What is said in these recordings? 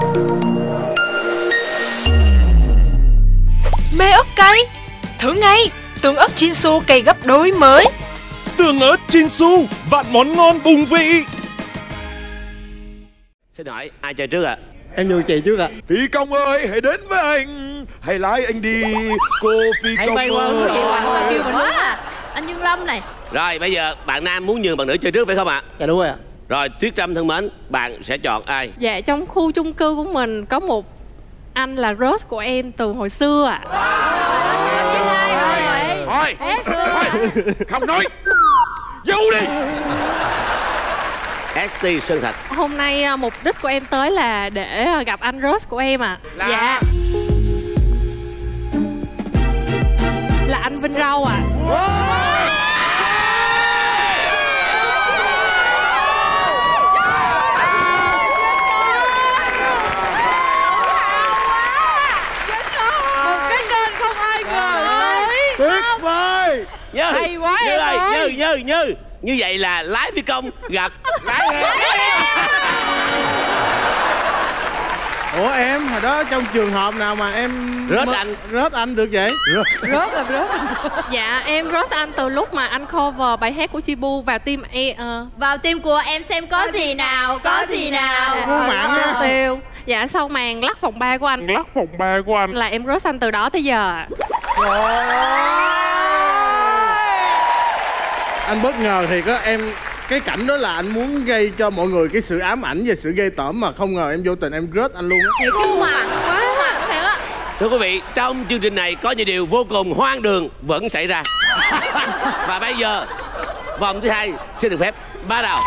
Mê ớt cay. Thử ngay, tương ớt Chinsu cay gấp đôi mới. Tương ớt Chinsu, vạn món ngon bùng vị. Xin hỏi ai chơi trước ạ? Em nhường chị trước ạ. Phi công ơi, hãy đến với anh. Hãy lái anh đi, cô Phi công ơi. Kêu mình quá à. Anh Dương Lâm này. Rồi bây giờ bạn nam muốn nhường bạn nữ chơi trước phải không ạ? Dạ đúng rồi ạ. Rồi Tuyết Trâm thân mến, bạn sẽ chọn ai? Dạ trong khu chung cư của mình có một anh là crush của em từ hồi xưa ạ. Thôi, không nói. Vô đi. ST Sơn Thạch. Hôm nay mục đích của em tới là để gặp anh crush của em ạ. Dạ. Là anh Vinh Râu ạ. Tuyệt vời. Hay quá em ơi. Như vậy là lái phi công gặp lái Ủa em, hồi đó trong trường hợp nào mà em rớt anh được vậy? Rớt. Dạ em crush anh từ lúc mà anh cover bài hát của Chibu vào team Vào team của em xem có gì nào. Tiêu. Dạ sau màn lắc vòng 3 của anh. Là em crush anh từ đó tới giờ. Anh bất ngờ thì có em. Cái cảnh đó là anh muốn gây cho mọi người cái sự ám ảnh và sự ghê tởm, mà không ngờ em vô tình em rớt anh luôn á. Thiệt kinh hoàng quá thiệt á. Thưa quý vị, trong chương trình này có những điều vô cùng hoang đường vẫn xảy ra. Và bây giờ vòng thứ 2 xin được phép bắt đầu.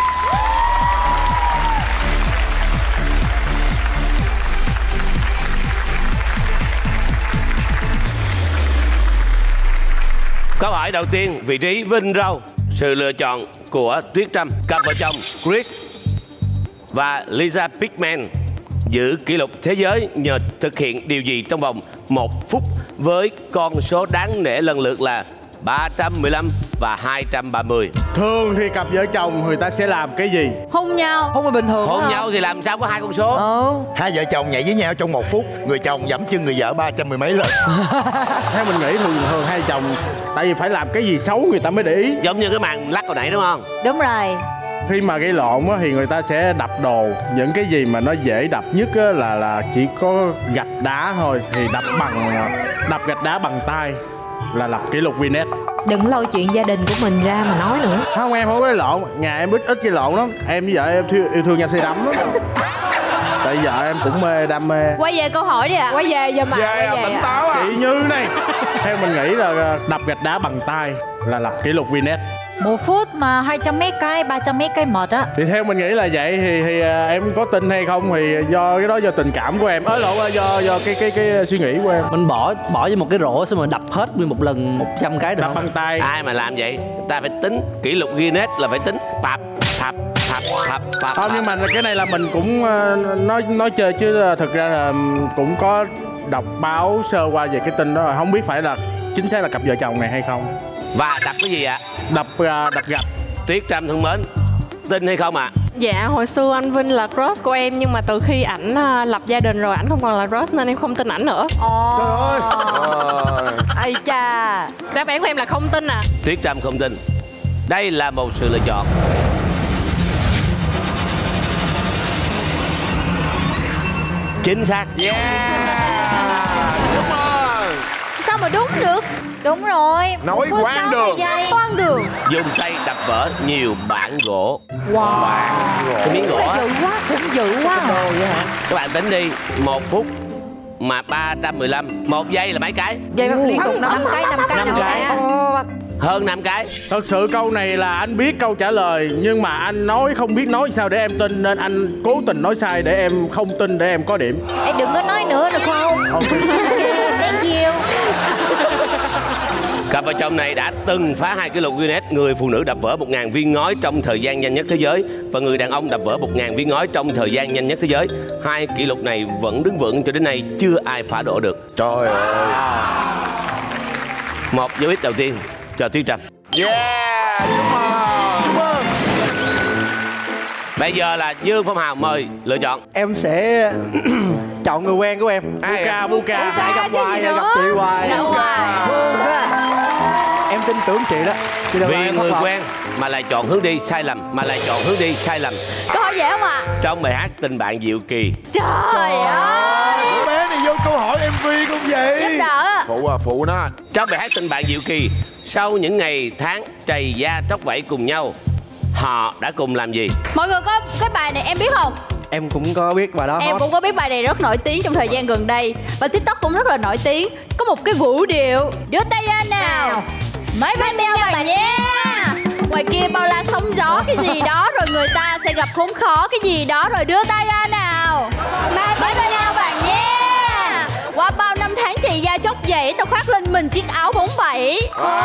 Câu hỏi đầu tiên, vị trí Vinh Râu. Sự lựa chọn của Tuyết Trâm, cặp vợ chồng Chris và Lisa Pinkman giữ kỷ lục thế giới nhờ thực hiện điều gì trong vòng 1 phút với con số đáng nể lần lượt là 315 và 230. Thường thì cặp vợ chồng người ta sẽ làm cái gì? Hôn nhau. Không phải bình thường. Hôn nhau thì làm sao có 2 con số? Hai vợ chồng nhảy với nhau trong 1 phút, người chồng giẫm chân người vợ 310 mấy lần. Theo mình nghĩ thường hai chồng tại vì phải làm cái gì xấu người ta mới để ý. Giống như cái màn lắc hồi nãy đúng không? Đúng rồi. Khi mà gây lộn á, thì người ta sẽ đập đồ. Những cái gì mà nó dễ đập nhất á, là chỉ có gạch đá thôi. Thì đập gạch đá bằng tay là lập kỷ lục Guinness. Đừng lôi chuyện gia đình của mình ra mà nói nữa. Không, em không có gây lộn. Nhà em ít gây lộn lắm. Em với vợ em yêu thương nhau say đắm lắm. Tại vợ em cũng đam mê. Quay về câu hỏi đi ạ. Quay về giờ mà. Tỉnh táo à. Chị Như này. Theo mình nghĩ là đập gạch đá bằng tay là lập kỷ lục Guinness. 1 phút mà 200 mấy cây, 300 mấy cây mệt á. Thì theo mình nghĩ là vậy. Thì em có tin hay không thì do cái đó do tình cảm của em. Do cái suy nghĩ của em. Mình bỏ vô một cái rổ xong rồi đập hết nguyên một lần 100 cái được đập không? bằng tay. Ai mà làm vậy? Ta phải tính kỷ lục Guinness là phải tính pap. Không, nhưng mà cái này là mình cũng nói chơi chứ thực ra là cũng có đọc báo sơ qua về cái tin đó. Không biết phải là chính xác là cặp vợ chồng này hay không. Và đập cái gì ạ? Đập gạch. Tuyết Trâm thân mến, tin hay không ạ? Dạ hồi xưa anh Vinh là crush của em, nhưng mà từ khi ảnh lập gia đình rồi ảnh không còn là crush nên em không tin ảnh nữa. Trời ơi. Ây cha. Đáp án của em là không tin à? Tuyết Trâm không tin. Đây là một sự lựa chọn. Chính xác. Đúng rồi. Sao mà đúng được? Đúng rồi. Nói quán đường. Quán đường. Dùng tay đập vỡ nhiều bản gỗ. Wow. Cái miếng gỗ á. Cũng dữ quá. Các bạn tính đi, 1 phút mà 315, 1 giây là mấy cái? Vậy mà liên tục 5 cái. Hơn 5 cái. Thật sự câu này là anh biết câu trả lời, nhưng mà anh nói không biết nói sao để em tin, nên anh cố tình nói sai để em không tin, để em có điểm. Em đừng có nói nữa được không? Ok, thank you. Cặp vợ chồng này đã từng phá 2 kỷ lục Guinness. Người phụ nữ đập vỡ 1000 viên ngói trong thời gian nhanh nhất thế giới, và người đàn ông đập vỡ 1000 viên ngói trong thời gian nhanh nhất thế giới. 2 kỷ lục này vẫn đứng vững cho đến nay, chưa ai phá đổ được. Trời ơi. Một dấu ích đầu tiên cho Tuyết Trâm. Yeah, chúc mừng. Bây giờ là Dương Phong Hào, mời lựa chọn. Em sẽ chọn người quen của em. Buka lại gặp hoài, gặp chị hoài. Em tin tưởng chị đó. Vì người quen mà lại chọn hướng đi sai lầm, Câu hỏi dễ không ạ? Trong bài hát Tình Bạn Diệu Kỳ. Trời ơi. Cô bé này vô câu hỏi MV không vậy? Giúp đỡ. Phụ nó. Trong bài hát Tình Bạn Diệu Kỳ, sau những ngày tháng trầy da tróc vẫy cùng nhau, họ đã cùng làm gì? Mọi người có cái bài này em biết không? Em cũng có biết bài đó. Em cũng có biết bài này rất nổi tiếng trong thời gian gần đây. Và TikTok cũng rất là nổi tiếng. Có một cái vũ điệu đưa tay ra nào, mấy bay mèo bạn nha. Ngoài kia bao la sóng gió cái gì đó, rồi người ta sẽ gặp khốn khó cái gì đó, rồi đưa tay ra nào, mấy bay mèo bạn nha. Qua bao năm tháng trầy da chóc vẫy, tao khoác lên mình chiếc áo bóng bẩy.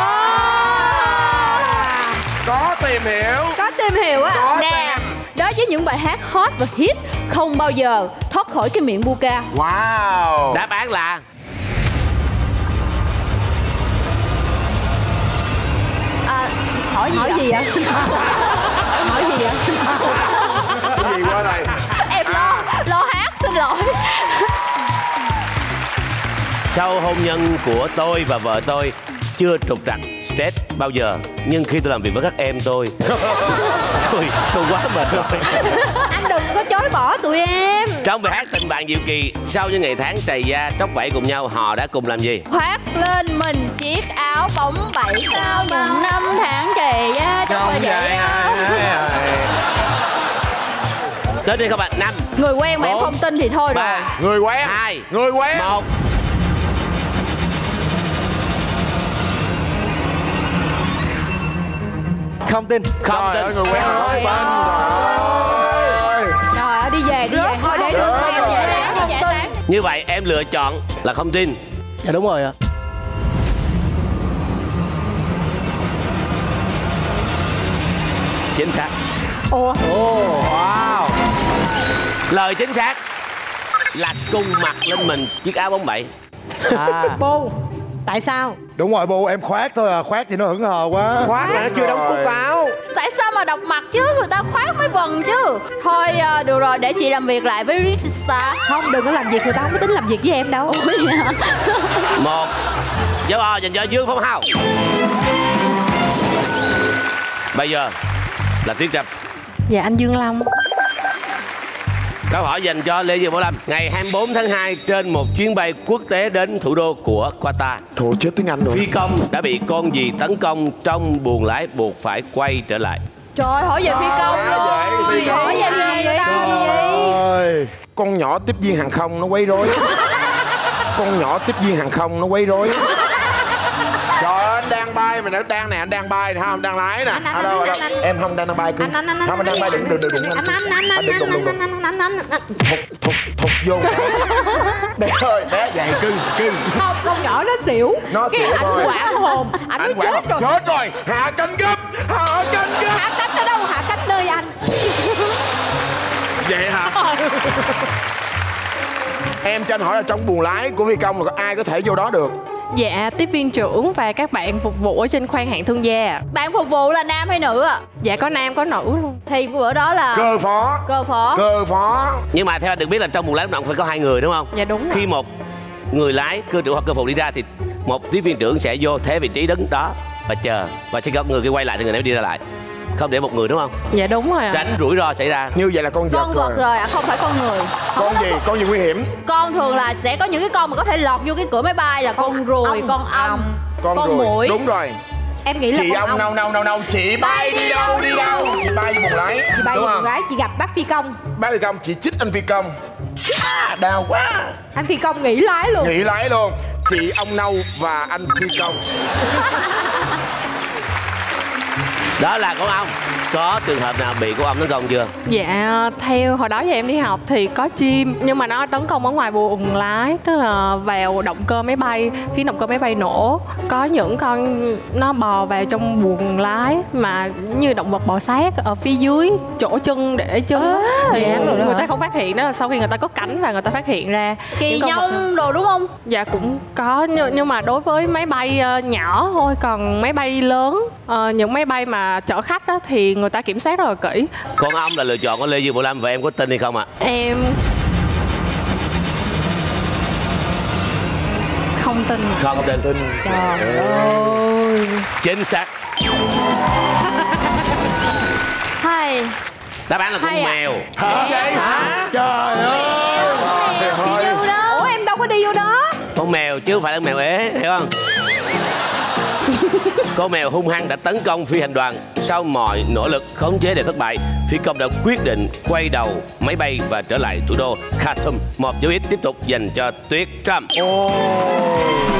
Có tìm hiểu á. Nè, đó với những bài hát hot và hit không bao giờ thoát khỏi cái miệng Buka. Wow. Đáp án là Hỏi gì ạ? Hỏi gì ạ? Cái gì qua đây? Em lo hát, xin lỗi. sau hôn nhân của tôi và vợ tôi chưa trục trặc stress bao giờ, nhưng khi tôi làm việc với các em tôi quá mệt rồi. Anh đừng có chối bỏ tụi em. Trong bài hát Tình Bạn Diệu Kỳ, sau những ngày tháng trầy da tróc vẫy cùng nhau, họ đã cùng làm gì? Khoác lên mình chiếc áo bóng bẩy, sau những năm tháng trầy da tróc vẫy. Tới đi các bạn. 5 Người quen mà em không tin thì thôi rồi. 3 Người quen 2 Người quen 1. Không tin. Không tin. Người quen rồi. Trời ơi, đi về thôi để được em giải tán. Như vậy em lựa chọn là không tin. Dạ đúng rồi ạ. Chính xác. Wow. Lời chính xác là cùng mặc lên mình chiếc áo bóng bẩy. Bu, tại sao? Đúng rồi Bu, em khoác thôi à, khoác thì nó hững hờ quá. Khoác là nó chưa đóng cúc áo. Tại sao mà đọc mặt chứ, người ta khoác mấy vần chứ. Thôi được rồi, để chị làm việc lại với Rita. Không, đừng có làm việc, người ta không có tính làm việc với em đâu. Một dấu O dành cho Dương Phong Hào. Bây giờ là Tuyết Trâm. Dạ anh Dương Long. Câu hỏi dành cho Lê Dương Bảo Lâm. Ngày 24 tháng 2 trên một chuyến bay quốc tế đến thủ đô của Qatar, Thôi chết tiếng Anh rồi. phi công đã bị con gì tấn công trong buồng lái buộc phải quay trở lại. Trời, hỏi về phi công luôn. Hỏi về gì vậy ta? Con nhỏ tiếp viên hàng không nó quấy rối. Con nhỏ tiếp viên hàng không nó quấy rối. Trời ơi, anh đang bay mà nó đang nè, anh đang bay nè, không đang lái nè. Đâu em không đang bay cưng. Không anh đang bay, đừng đụng anh. Thục vô. Bé ơi, bé vậy cưng. Không, con nhỏ nó xỉu. Nó xỉu thôi. Anh quảng hồn. Anh quảng hồn. Chết rồi. Hạ cánh gấp. Hạ cánh ở đâu? Hạ cánh nơi anh. Vậy hả? Em cho anh hỏi là trong buồng lái của phi công là có ai có thể vô đó được? Dạ, tiếp viên trưởng và các bạn phục vụ ở trên khoang hạng thương gia. Bạn phục vụ là nam hay nữ ạ? Dạ có nam có nữ luôn. Thì bữa đó là Cơ phó. Nhưng mà theo anh được biết là trong buồng lái lúc nào cũng phải có 2 người đúng không? Dạ đúng. Khi một người lái, cơ trưởng hoặc cơ phụ đi ra thì một tiếp viên trưởng sẽ vô thế vị trí đứng đó và chờ, và sẽ có người kia quay lại thì người này đi ra lại, không để một người đúng không? Dạ đúng rồi ạ. Tránh rủi ro xảy ra. Như vậy là con vật rồi ạ, không phải con người. Con gì nguy hiểm? Con thường là sẽ có những cái con mà có thể lọt vô cái cửa máy bay là con ruồi, con ong, con muỗi. Đúng rồi. Em nghĩ là chị ông đâu chị bay đi đâu? Chị bay vô buồng lái. Chị bay vô buồng lái, chị gặp bác phi công. Bác phi công, chị chích anh phi công. Đau quá. Anh phi công nghỉ lái luôn. Chị ông Nâu và anh phi công. Đó là con ong. Có trường hợp nào bị con ong tấn công chưa? Dạ, theo hồi đó giờ em đi học thì có chim, nhưng mà nó tấn công ở ngoài buồng lái, tức là vào động cơ máy bay, khiến động cơ máy bay nổ. Có những con nó bò vào trong buồng lái mà như động vật bò sát ở phía dưới chỗ chân để chân thì người ta không phát hiện, đó là sau khi người ta có cảnh và người ta phát hiện ra. Kỳ nhông đồ đúng không? Dạ cũng có, nhưng mà đối với máy bay nhỏ thôi, còn máy bay lớn, những máy bay mà chở khách đó, thì người ta kiểm soát rất là kỹ. Còn ông là lựa chọn của Lê Dương Bảo Lâm và em có tin hay không ạ? Em không tin. Không tin. Trời ơi. Chính xác. Hay. Đáp án là con mèo. Hả? Trời ơi. Ủa em đâu có đi vô đó. Con mèo chứ không phải là mèo ế, hiểu không? Con mèo hung hăng đã tấn công phi hành đoàn. Sau mọi nỗ lực khống chế đều thất bại, phi công đã quyết định quay đầu máy bay và trở lại thủ đô Khartoum. Một dấu ít tiếp tục dành cho Tuyết Trâm.